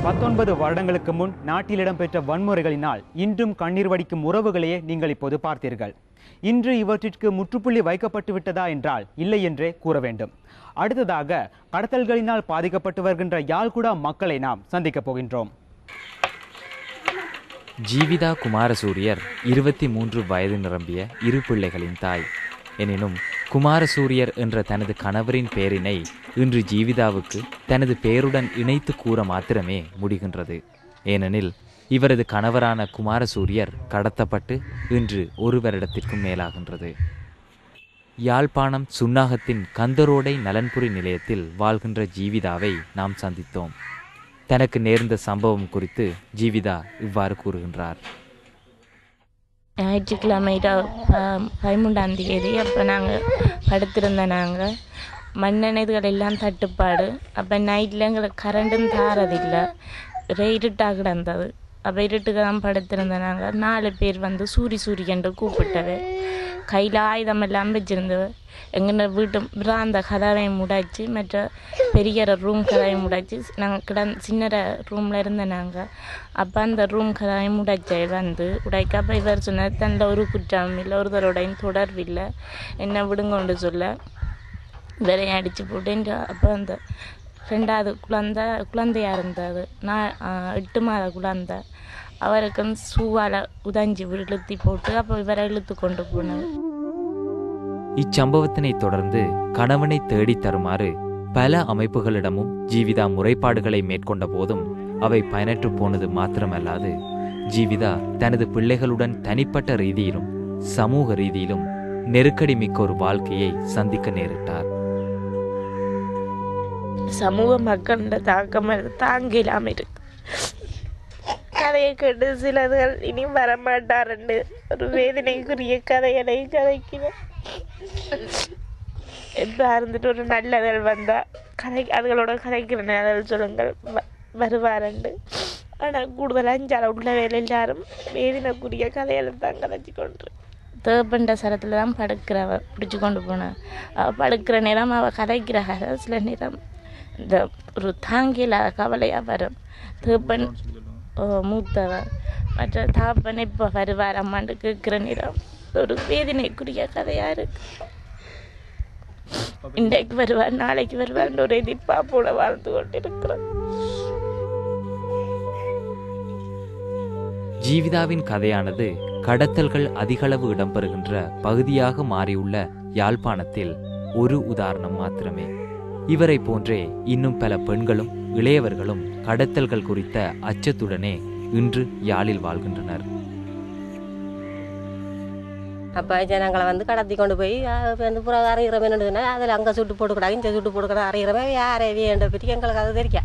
19 வருடங்களுக்கு முன் நாட்டில் இடம்பெற்ற வன்முறைகளினால் இன்றும் கண்ணீர் வடிக்கும் உறவுகளையே நீங்கள் இப்போது பார்த்தீர்கள். இன்று இவற்றிற்கு முற்றுப்புள்ளி வைக்கப்பட்டு விட்டதா என்றால் இல்லை என்றே கூற வேண்டும். அடுத்ததாக கடத்தல்களினால் பாதிக்கப்பட்டு வருகின்ற யாழ்குடா மக்களை நாம் சந்திக்கப் போகின்றோம். ஜீவிதா குமாரசூரியர் 23 வயது நிரம்பிய இரு பிள்ளைகளின் தாய். எனினும் குமாரசூரியர் என்ற தனது கணவரின் பெயரினை இன்று ஜீவிதாவுக்கு தனது பெயருடன் இணைத்து கூற மாத்திரமே முடிகின்றது. ஏனெனில் இவரது கணவரான குமாரசூரியர் கடத்தப்பட்டு இன்று 1 வருடத்திற்கும் மேலாகின்றது. யாழ்ப்பாணம் சுன்னாகத்தின் கந்தரோடை நலன்புரி நிலையத்தில் வாழ்கின்ற ஜீவிதாவை நாம் சந்தித்தோம். தனக்கு நேர்ந்த சம்பவம் குறித்து ஜீவிதா இவ்வாறு கூறுகின்றார். ஞாயிற்றுக்கிழமை 13ஆம் தேதி அப்போ நாங்கள் படுத்திருந்தோம். நாங்கள் மண்ணெண்ணெய்கள் எல்லாம் தட்டுப்பாடு. அப்போ நைட்டில் எங்களுக்கு கரண்டும் தாரதில்லை, ஒரே இருட்டாக கிடந்தது. அப்போ இருட்டுக்கு தான் படுத்திருந்தோம். நாங்கள் 4 பேர் வந்து சூரியன்று கூப்பிட்டது. கையில் ஆயுதமெல்லாம் வச்சுருந்தது. எங்கள் வீட்டு பிராந்த கதவை முடாச்சு, மற்ற பெரிய ரூம் கதவை முடாச்சு. நாங்கள் சின்ன ரூமில் இருந்தோம் நாங்கள். அப்போ அந்த ரூம் கதவை முடைச்ச வந்து உடைக்க அப்போ இவர் சொன்னார், தன்னில் ஒரு குற்றம் இல்லை, ஒருத்தரோடையும் தொடர்பில்லை, என்ன விடுங்கொண்டு சொல்ல இவரை அடித்து போட்டு. அப்போ அந்த 2வது குழந்தையாக இருந்தது, 8 மாத குழந்தை. அவருக்கும் சூவால் உதஞ்சி இழுத்தி போட்டு அப்போ இவரை இழுத்து கொண்டு போனார். இச்சம்பவத்தினை தொடர்ந்து கணவனை தேடி தருமாறு பல அமைப்புகளிடமும் ஜீவிதா முறைப்பாடுகளை மேற்கொண்ட போதும் அவை பயனற்று போனது மாத்திரமல்லாது, ஜீவிதா தனது பிள்ளைகளுடன் தனிப்பட்ட ரீதியிலும் சமூக ரீதியிலும் நெருக்கடி மிக்க ஒரு வாழ்க்கையை சந்திக்க நேரிட்டார். சமூக மக்களோட தாக்கம் தாங்க இல்லாமல் இருக்கு. கதையை கேட்டு சிலர்கள் இனி வரமாட்டாருன்னு ஒரு வேதனைக்குரிய கதைகளை கதைக்கிறேன். எப்போ இருந்துட்டு ஒரு நல்லதல் வந்தால் அதுகளோட கதைக்கிற நல்லதல் சொல்லுங்கள் வருவாருண்டு. ஆனால் கூடுதல் 5 உள்ள வேலை எல்லாரும் வேதனைக்குரிய கதைகளை தான் கதைச்சி கொண்டு தேப்பண்ட சரத்தில் தான் படுக்கிறவ பிடிச்சி கொண்டு போனான். அவள் படுக்கிற நேரம் அவள் கதைக்கிற கதை சில நேரம் இந்த ஒரு தாங்கில கவலையாக வரும். தேப்பன் மூத்தவர் மற்ற தாப்பன் இப்போ வருவார் அம்மாண்டு கேட்குற நேரம் ஒரு வேதனைக்குரிய கதையாக இருக்கு. இன்றைக்கு வருவார், நாளைக்கு வருவார், ஒரு எதிர்பார்ப்போட வாழ்ந்து கொண்டிருக்கிறார். ஜீவிதாவின் கதையானது கடத்தல்கள் அதிகளவு இடம்பெறுகின்ற பகுதியாக மாறியுள்ள யாழ்ப்பாணத்தில் ஒரு உதாரணம் மாத்திரமே. இவரை போன்றே இன்னும் பல பெண்களும் இளையவர்களும் கடத்தல்கள் குறித்த அச்சத்துடனே இன்று யாழில் வாழ்கின்றனர். அப்போ ஜனங்களை வந்து கடத்தி கொண்டு போய் வந்து புறம் அறிகிறவன் அதில் அங்கே சுட்டு போட்டுக்கூடாது, இங்கே சுட்டு போட்டுக்கூடாது, அறிகிறவன் யாரே வேண்ட பற்றி எங்களுக்கு அது தெரியா.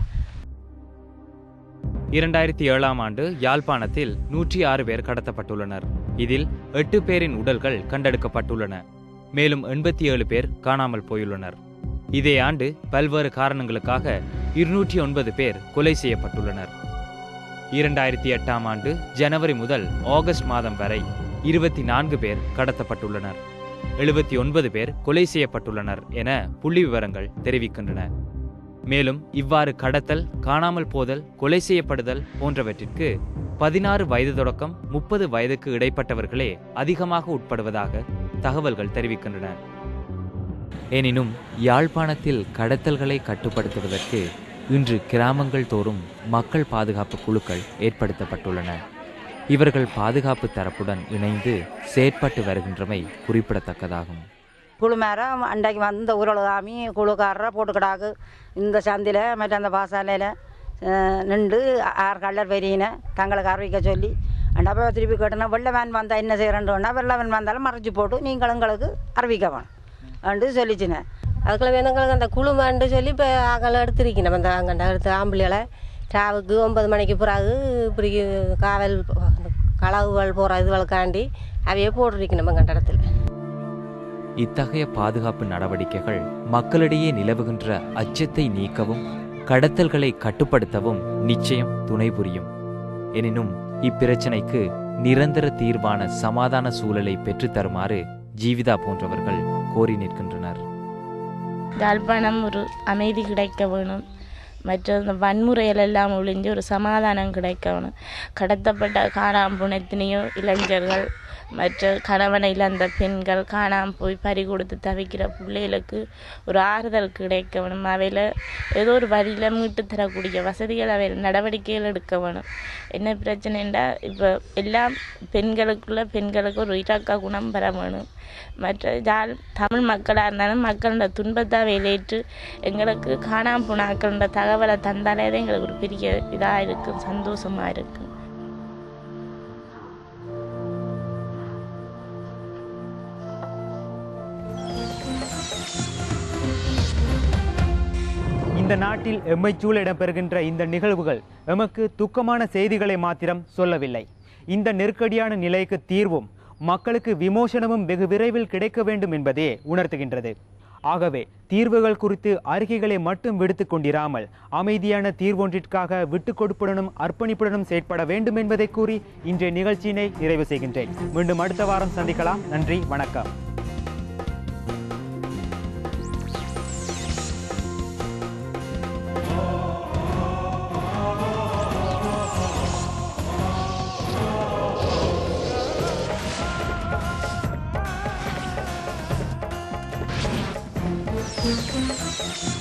2007ஆம் ஆண்டு யாழ்ப்பாணத்தில் 106 பேர் கடத்தப்பட்டுள்ளனர். இதில் 8 பேரின் உடல்கள் கண்டெடுக்கப்பட்டுள்ளன. மேலும் 87 பேர் காணாமல் போயுள்ளனர். இதே ஆண்டு பல்வேறு காரணங்களுக்காக 209 பேர் கொலை செய்யப்பட்டுள்ளனர். 2008ஆம் ஆண்டு ஜனவரி முதல் ஆகஸ்ட் மாதம் வரை 24 பேர் கடத்தப்பட்டுள்ளனர். 79 பேர் கொலை செய்யப்பட்டுள்ளனர் என புள்ளி விவரங்கள் தெரிவிக்கின்றன. மேலும் இவ்வாறு கடத்தல், காணாமல் போதல், கொலை செய்யப்படுதல் போன்றவற்றிற்கு 16 வயது தொடக்கம் 30 வயதுக்கு இடைப்பட்டவர்களே அதிகமாக உட்படுவதாக தகவல்கள் தெரிவிக்கின்றன. எனினும் யாழ்ப்பாணத்தில் கடத்தல்களை கட்டுப்படுத்துவதற்கு இன்று கிராமங்கள் தோறும் மக்கள் பாதுகாப்பு குழுக்கள் ஏற்படுத்தப்பட்டுள்ளன. இவர்கள் பாதுகாப்பு தரப்புடன் இணைந்து செயற்பட்டு வருகின்றமை குறிப்பிடத்தக்கதாகும். குழு மேரம் அன்றைக்கு வந்து உருளகாமி குழுக்காரரை போட்டுக்கிடாக்கு இந்த சந்தியில் மற்ற அந்த பாசாலையில் நின்று 6 கல்லர் பெரியன தங்களுக்கு அறிவிக்க சொல்லி அப்போ திருப்பி கேட்டோன்னா வெள்ளவன் வந்தால் என்ன செய்கிறேன்னா வெள்ளவன் வந்தாலும் மறைச்சி போட்டு நீங்கள் எங்களுக்கு அறிவிக்க வேணும் அண்டு சொல்லிச்சுனேன். அதுக்குள்ள வேணுங்களுக்கு அந்த குழுமான்னு சொல்லி இப்போ அங்கே எடுத்துருக்கணும். அந்த அங்கே எடுத்து ஆம்பளைகளை ராவுக்கு 9 மணிக்கு பிறகு இப்படி காவல் களவுகள் போகிற இதுகளுக்காண்டி அவையே போட்டிருக்கணும் எங்கள் இடத்துல. இத்தகைய பாதுகாப்பு நடவடிக்கைகள் மக்களிடையே நிலவுகின்ற அச்சத்தை நீக்கவும் கடத்தல்களை கட்டுப்படுத்தவும் நிச்சயம் துணை புரியும். எனினும் இப்பிரச்சனைக்கு நிரந்தர தீர்வான சமாதான சூழலை பெற்றுத்தருமாறு ஜீவிதா போன்றவர்கள் கோரி நிற்கின்றனர். யாழ்ப்பாணம் ஒரு அமைதி கிடைக்க வேணும், மற்ற இந்த வன்முறைகள் எல்லாம் ஒழிஞ்சு ஒரு சமாதானம் கிடைக்கணும். கடத்தப்பட்ட காணாமல் எத்தனையோ இளைஞர்கள், மற்ற கணவனை இழந்த பெண்கள், காணாமல் போய் பறி கொடுத்து தவிக்கிற பிள்ளைகளுக்கு ஒரு ஆறுதல் கிடைக்க வேணும். அவையில் ஏதோ ஒரு வழியில் மீட்டு தரக்கூடிய வசதிகள் அவையில் நடவடிக்கைகள் எடுக்க வேணும். என்ன பிரச்சனைண்டா இப்போ எல்லாம் பெண்களுக்கு ஒரு இரக்க குணம் பெற வேணும். மற்ற தமிழ் மக்களாக இருந்தாலும் மக்களோட துன்பத்தை வெளியேற்று எங்களுக்கு காணாமல் போனாக்களோட தகவலை தந்தாலே தான் எங்களுக்கு ஒரு பெரிய இதாக இருக்கும், சந்தோஷமாக இருக்கும். இந்த நாட்டில் எம்மைச்சூழ இடம்பெறுகின்ற இந்த நிகழ்வுகள் எமக்கு துக்கமான செய்திகளை மாத்திரம் சொல்லவில்லை. இந்த நெருக்கடியான நிலைக்கு தீர்வும் மக்களுக்கு விமோசனமும் வெகு விரைவில் கிடைக்க வேண்டும் என்பதே உணர்த்துகின்றது. ஆகவே தீர்வுகள் குறித்து அறிக்கைகளை மட்டும் விடுத்துக் கொண்டிராமல் அமைதியான தீர்வொன்றிற்காக விட்டுக் கொடுப்புடனும் அர்ப்பணிப்புடனும் செயற்பட வேண்டும் என்பதை கூறி இன்றைய நிகழ்ச்சியினை நிறைவு செய்கின்றேன். மீண்டும் அடுத்த வாரம் சந்திக்கலாம். நன்றி, வணக்கம். Thank you.